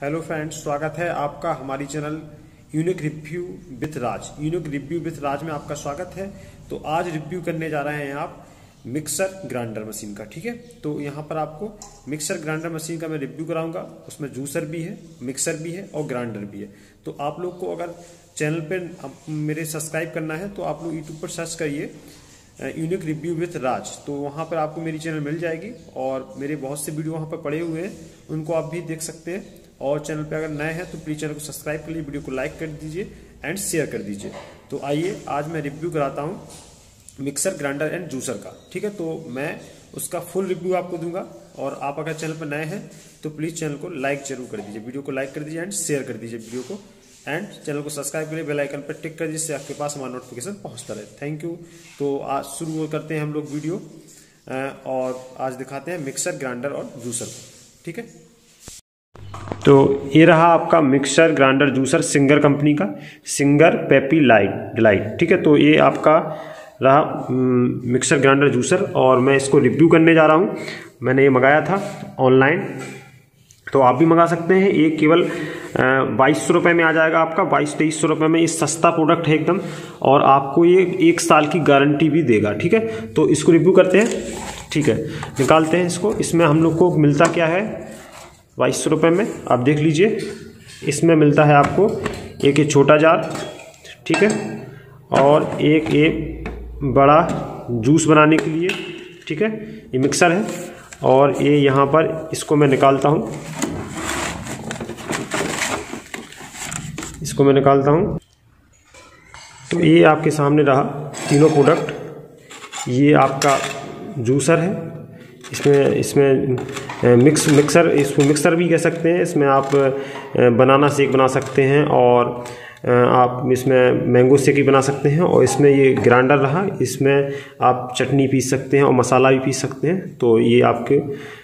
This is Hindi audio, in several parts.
हेलो फ्रेंड्स, स्वागत है आपका हमारी channel unique review with Raj. Unique review with Raj में आपका स्वागत है। तो आज रिव्यू करने जा रहे हैं आप मिक्सर ग्राइंडर मशीन का। ठीक है, तो यहाँ पर आपको मिक्सर ग्राइंडर मशीन का मैं रिव्यू कराऊंगा। उसमें जूसर भी है, मिक्सर भी है और ग्राइंडर भी है। तो आप लोग को अगर चैनल पे मेरे सब्सक्राइब करना है तो आप लोग यूट्यूब पर सर्च करिए यूनिक रिव्यू विथ राज, तो वहाँ पर आपको मेरी चैनल मिल जाएगी और मेरे बहुत से वीडियो वहाँ पर पड़े हुए हैं, उनको आप भी देख सकते हैं। और चैनल पे अगर नए हैं तो प्लीज चैनल को सब्सक्राइब कर लीजिए, वीडियो को लाइक कर दीजिए एंड शेयर कर दीजिए। तो आइए आज मैं रिव्यू कराता हूँ मिक्सर ग्राइंडर एंड जूसर का। ठीक है, तो मैं उसका फुल रिव्यू आपको दूंगा और आप अगर चैनल पर नए हैं तो प्लीज चैनल को लाइक जरूर कर दीजिए, वीडियो को लाइक कर दीजिए एंड शेयर कर दीजिए वीडियो को, एंड चैनल को सब्सक्राइब करिए, बेल आइकन पर टिक कर जिससे आपके पास हमारा नोटिफिकेशन पहुंचता रहे। Thank you. तो आज शुरू करते हैं हम लोग वीडियो और आज दिखाते हैं मिक्सर ग्राइंडर और जूसर को। ठीक है, तो ये रहा आपका mixer grinder juicer Singer company का, सिंगर पेपी डिलाइट। ठीक है, तो ये आपका रहा मिक्सर ग्राइंडर जूसर और मैं इसको रिव्यू करने जा रहा हूँ। मैंने ये मंगाया था ऑनलाइन, तो आप भी मंगा सकते हैं। ये केवल 2200 रुपये में आ जाएगा आपका, 2200-2300 रुपये में। ये सस्ता प्रोडक्ट है एकदम और आपको ये 1 साल की गारंटी भी देगा। ठीक है, तो इसको रिव्यू करते हैं। ठीक है, निकालते हैं इसको। इसमें हम लोग को मिलता क्या है 2200 रुपये में, आप देख लीजिए। इसमें मिलता है आपको एक ये छोटा जार, ठीक है, और एक ये बड़ा जूस बनाने के लिए। ठीक है, ये मिक्सर है और ये यहाँ पर इसको मैं निकालता हूँ, इसको मैं निकालता हूँ। तो ये आपके सामने रहा तीनों प्रोडक्ट। ये आपका जूसर है, इसमें मिक्सर, इसको मिक्सर भी कह सकते हैं। इसमें आप बनाना शेक बना सकते हैं और आप इसमें मैंगो शेक भी बना सकते हैं। और इसमें ये ग्राइंडर रहा, इसमें आप चटनी पीस सकते हैं और मसाला भी पीस सकते हैं। तो ये आपके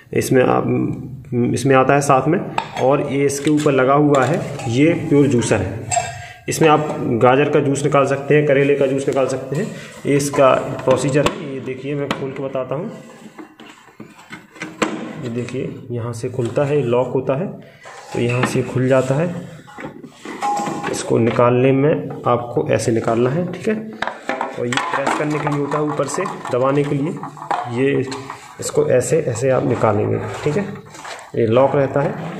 इसमें आता है साथ में। और ये इसके ऊपर लगा हुआ है, ये प्योर जूसर है। इसमें आप गाजर का जूस निकाल सकते हैं, करेले का जूस निकाल सकते हैं। ये इसका प्रोसीजर है। ये देखिए, मैं खोल के बताता हूँ। ये देखिए, यहाँ से खुलता है, लॉक होता है, तो यहाँ से खुल जाता है। इसको निकालने में आपको ऐसे निकालना है। ठीक है, और ये प्रेस करने के लिए होता है, ऊपर से दबाने के लिए। ये इसको ऐसे ऐसे आप निकालेंगे। ठीक है, ये लॉक रहता है।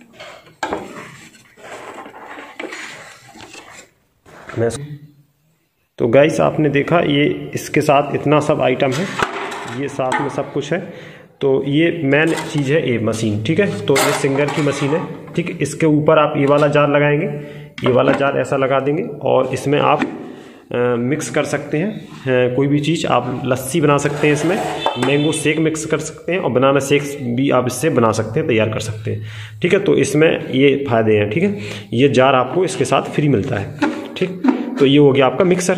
तो गाइस, आपने देखा ये इसके साथ इतना सब आइटम है, ये साथ में सब कुछ है। तो ये मेन चीज़ है ये मशीन। ठीक है, तो ये सिंगर की मशीन है। ठीक है, इसके ऊपर आप ये वाला जार लगाएंगे, ये वाला जार ऐसा लगा देंगे और इसमें आप मिक्स कर सकते हैं कोई भी चीज़। आप लस्सी बना सकते हैं, इसमें मैंगो शेक मिक्स कर सकते हैं और बनाना शेक्स भी आप इससे बना सकते हैं, तैयार कर सकते हैं। ठीक है, तो इसमें ये फ़ायदे हैं। ठीक है, ये जार आपको इसके साथ फ्री मिलता है। ठीक, तो ये हो गया आपका मिक्सर।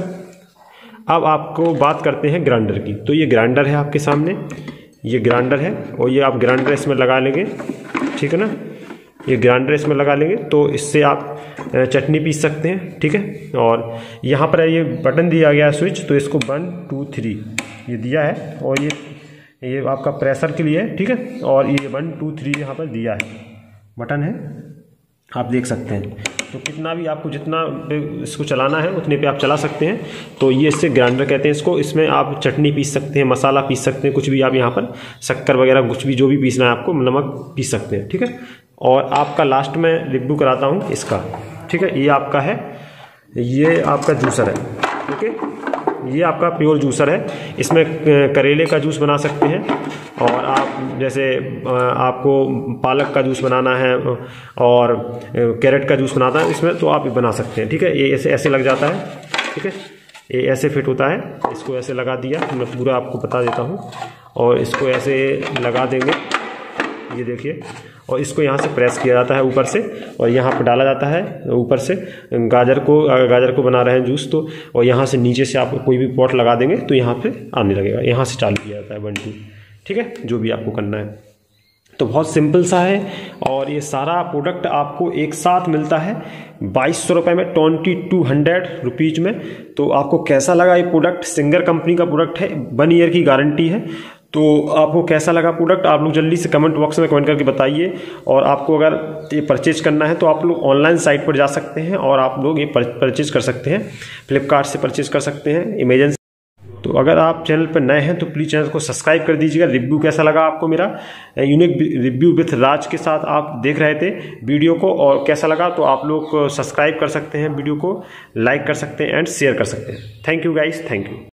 अब आपको बात करते हैं ग्राइंडर की। तो ये ग्राइंडर है आपके सामने, ये ग्राइंडर है और ये आप ग्राइंडर इसमें लगा लेंगे। ठीक है ना, ये ग्राइंडर इसमें लगा लेंगे तो इससे आप चटनी पीस सकते हैं। ठीक है, और यहाँ पर ये बटन दिया गया है स्विच, तो इसको 1 2 3 ये दिया है और ये आपका प्रेशर के लिए है। ठीक है, और ये 1 2 3 यहाँ पर दिया है, बटन है, आप देख सकते हैं। तो कितना भी आपको जितना इसको चलाना है उतने पे आप चला सकते हैं। तो ये इससे ग्राइंडर कहते हैं इसको। इसमें आप चटनी पीस सकते हैं, मसाला पीस सकते हैं, कुछ भी आप यहाँ पर शक्कर वगैरह कुछ भी जो भी पीसना है आपको, नमक पीस सकते हैं। ठीक है, और आपका लास्ट में रिव्यू कराता हूँ इसका। ठीक है, ये आपका है, ये आपका जूसर है। ओके, ये आपका प्योर जूसर है। इसमें करेले का जूस बना सकते हैं और आप जैसे आपको पालक का जूस बनाना है और कैरेट का जूस बनाना है इसमें, तो आप बना सकते हैं। ठीक है, ये ऐसे लग जाता है। ठीक है, ये ऐसे फिट होता है। इसको ऐसे लगा दिया, मैं पूरा आपको बता देता हूँ। और इसको ऐसे लगा देंगे, ये देखिए, और इसको यहाँ से प्रेस किया जाता है ऊपर से और यहाँ पर डाला जाता है ऊपर से गाजर को बना रहे हैं जूस, तो और यहाँ से नीचे से आप कोई भी पॉट लगा देंगे तो यहाँ पे आने लगेगा। यहाँ से चालू किया जाता है 1 2। ठीक है, जो भी आपको करना है। तो बहुत सिंपल सा है और ये सारा प्रोडक्ट आपको एक साथ मिलता है 2200 रुपये में, 2200 रुपीज़ में। तो आपको कैसा लगा ये प्रोडक्ट? सिंगर कंपनी का प्रोडक्ट है, 1 ईयर की गारंटी है। तो आपको कैसा लगा प्रोडक्ट, आप लोग जल्दी से कमेंट बॉक्स में कमेंट करके बताइए। और आपको अगर ये परचेज करना है तो आप लोग ऑनलाइन साइट पर जा सकते हैं और आप लोग ये परचेज कर सकते हैं, फ्लिपकार्ट से परचेज कर सकते हैं, अमेजन। तो अगर आप चैनल पर नए हैं तो प्लीज़ चैनल को सब्सक्राइब कर दीजिएगा। रिव्यू कैसा लगा आपको, मेरा यूनिक रिव्यू विथ राज के साथ आप देख रहे थे वीडियो को, और कैसा लगा तो आप लोग सब्सक्राइब कर सकते हैं, वीडियो को लाइक कर सकते हैं एंड शेयर कर सकते हैं। Thank you guys, thank you.